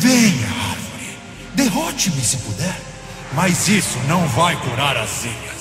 Venha, árvore. Derrote-me se puder. Mas isso não vai curar a ceia.